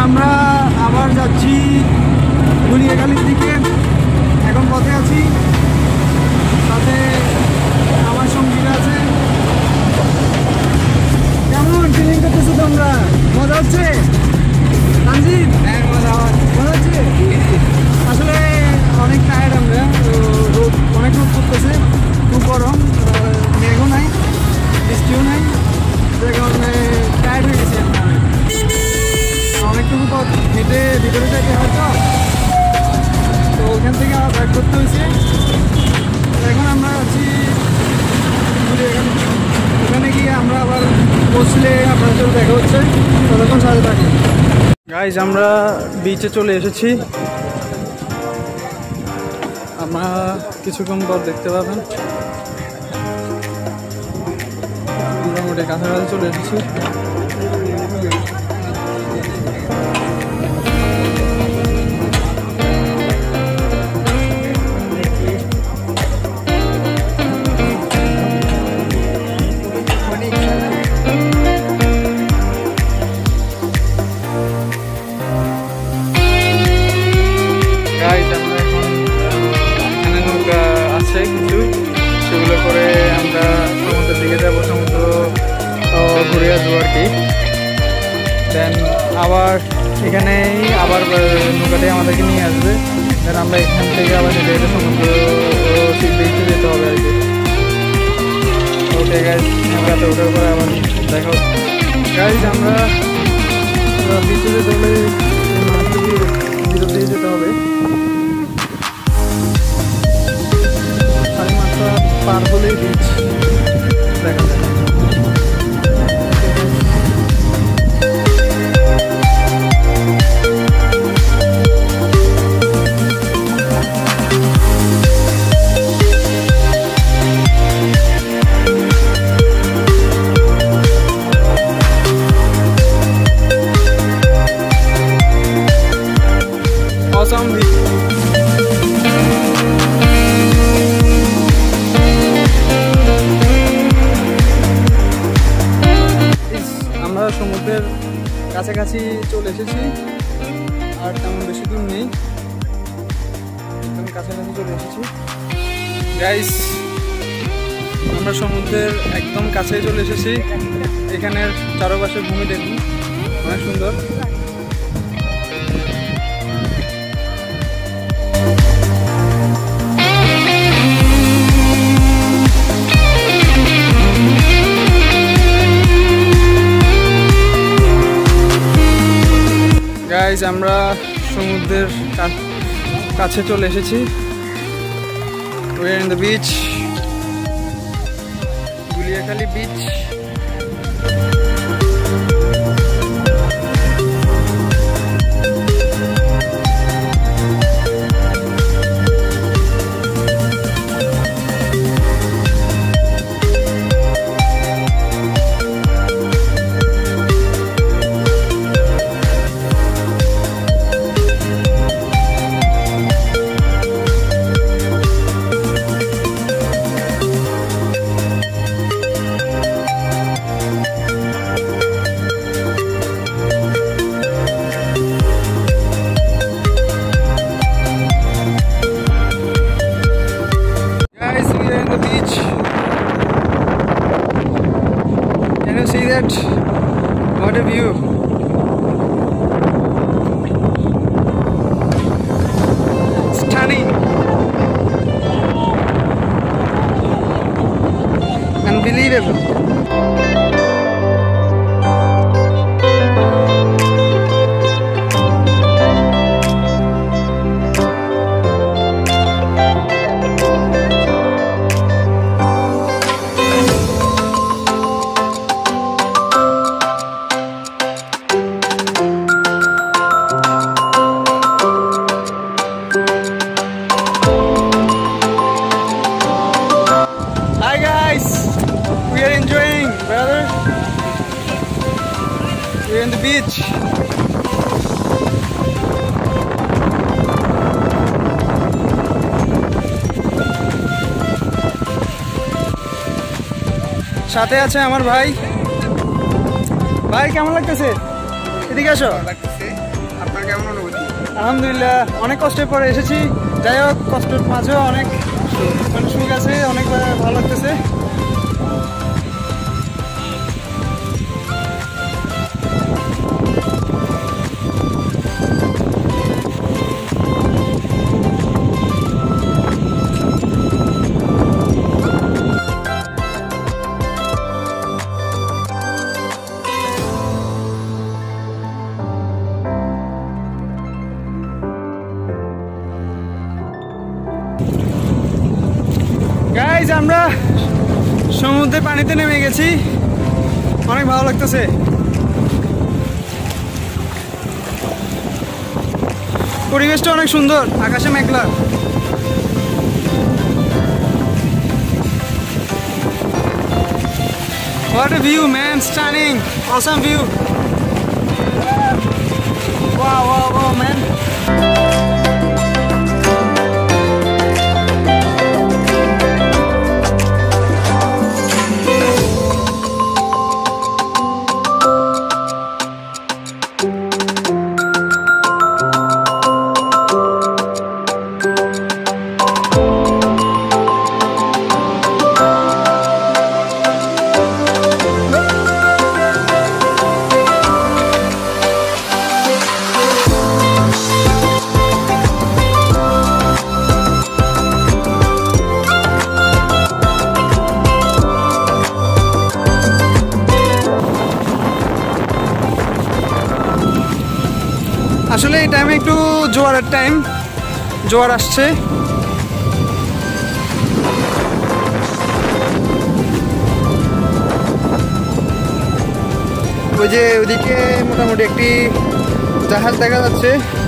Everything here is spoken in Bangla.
আমরা আবার যাচ্ছি গুলিয়াখালির দিকে। এখন পথে আছি, সাথে আমার সঙ্গীরা আছে। কেমন ফিলিং করতেছো তোমরা? মজা হচ্ছে তানজিদ? হ্যাঁ, মজা হচ্ছে। আসলে অনেক টায়ার্ড আমরা, রোদ অনেক রোদ করতেছে, খুব গরম, মেঘও নাই, বৃষ্টিও নাই, যে কারণে টায়ার্ড হয়ে গেছি আমরা। অনেকটুকু পথ হেঁটে ভিতরে যাইতে হয়তো, তো ওখান থেকে আবার ব্যাক করতে হয়েছে। এখন আমরা আছি ওখানে গিয়ে আমরা আবার বসলে আপনার সাথে দেখা হচ্ছে, ততক্ষণ সাথে থাকি। গাইজ আমরা বিচে চলে এসেছি, আমরা কিছুক্ষণ পর দেখতে পাবেন। মোটামুটি কাছাকাছি চলে এসেছি। কিছু সেগুলো করে আমরা সমুদ্রের দিকে যাবো, সমুদ্র ঘুরে আসবো আর কি। দেন আবার এখানেই আবার নৌকাতে আমাদেরকে নিয়ে আসবে, দেন আমরা এখান থেকে আবার হেঁটে হেঁটে সমুদ্র সি বিচে যেতে হবে আর কি। ওকে গাইজ, নৌকাতে ওঠার পরে আবার দেখা হচ্ছে। গাইজ আমরা বিচে যেতে হলে ভিতর দিয়ে যেতে হবে, পার হলেই বিচ দেখা যায়। Awesome. সমুদ্রের কাছাকাছি চলে এসেছি, আর তেমন বেশি দূর নেই, একদম কাছাকাছি চলে এসেছি গাইস। আমরা সমুদ্রের একদম কাছেই চলে এসেছি। এখানের চারপাশের ভূমি দেখুন, অনেক সুন্দর। গাইজ আমরা সমুদ্রের কাছে চলে এসেছি। We are in the beach, Guliakhali Beach. See that? What a view! Stunning! Unbelievable! We're in the beach. সাথে আছে আমার ভাই। ভাই কেমন লাগতেছে? এদিকে আসো। আপনার কেমন অনুভূতি? আলহামদুলিল্লাহ, অনেক কষ্টের পরে এসেছি, যাই হোক কষ্টের মাঝেও অনেক মানে সুখ আছে, অনেক ভালো লাগতেছে। গাইজ, আমরা সমুদ্রের পানিতে নেমে গেছি, অনেক ভালো লাগতেছে। পরিবেশটা অনেক সুন্দর, আকাশে মেঘলা। What a view, man! Stunning, awesome view. Wow, wow, wow, man. আসলে এই টাইমে একটু জোয়ারের টাইম, জোয়ার আসছে। ওই যে ওইদিকে মোটামুটি একটি জাহাজ দেখা যাচ্ছে।